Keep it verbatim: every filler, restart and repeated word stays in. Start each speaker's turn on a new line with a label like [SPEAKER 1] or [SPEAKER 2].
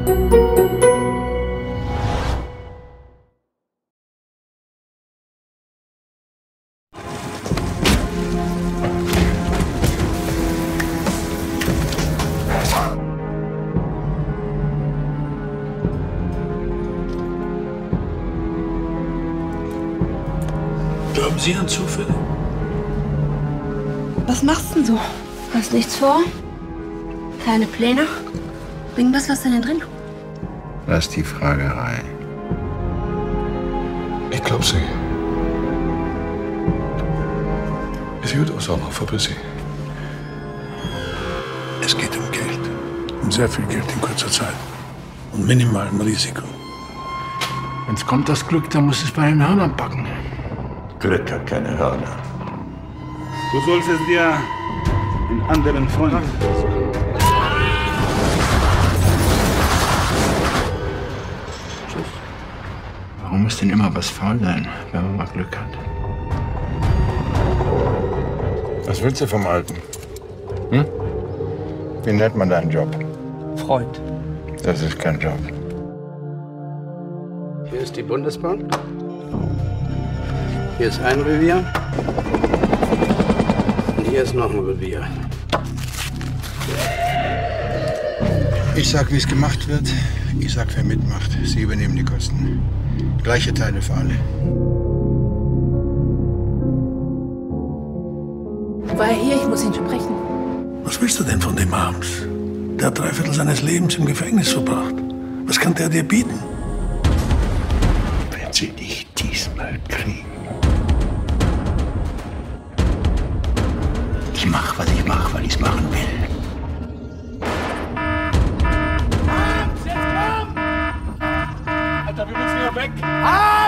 [SPEAKER 1] Glauben Sie an Zufälle?
[SPEAKER 2] Was machst du denn so? Hast nichts vor? Keine Pläne? Irgendwas, was denn drin?
[SPEAKER 3] Lass die Fragerei.
[SPEAKER 1] Ich glaub Sie. Es wird auch noch vorbei. Es geht um Geld. Um sehr viel Geld in kurzer Zeit. Und minimalem Risiko.
[SPEAKER 4] Wenn's kommt, das Glück, dann muss es bei den Hörnern packen.
[SPEAKER 5] Glück hat keine Hörner.
[SPEAKER 6] Du solltest dir einen anderen Freund suchen.
[SPEAKER 4] Warum muss denn immer was faul sein, wenn man mal Glück hat?
[SPEAKER 3] Was willst du vom Alten? Hm? Wie nennt man deinen Job?
[SPEAKER 7] Freund.
[SPEAKER 3] Das ist kein Job.
[SPEAKER 7] Hier ist die Bundesbank. Hier ist ein Revier. Und hier ist noch ein Revier.
[SPEAKER 3] Ich sag, wie es gemacht wird. Ich sag, wer mitmacht. Sie übernehmen die Kosten. Gleiche Teile für alle.
[SPEAKER 2] War er hier? Ich muss ihn sprechen.
[SPEAKER 1] Was willst du denn von dem Harms? Der hat drei Viertel seines Lebens im Gefängnis verbracht. Was kann der dir bieten?
[SPEAKER 3] Wenn sie dich diesmal kriegen. Ich mach, was ich mach, weil ich's machen will.
[SPEAKER 6] Alter, wir müssen hier weg! Ah!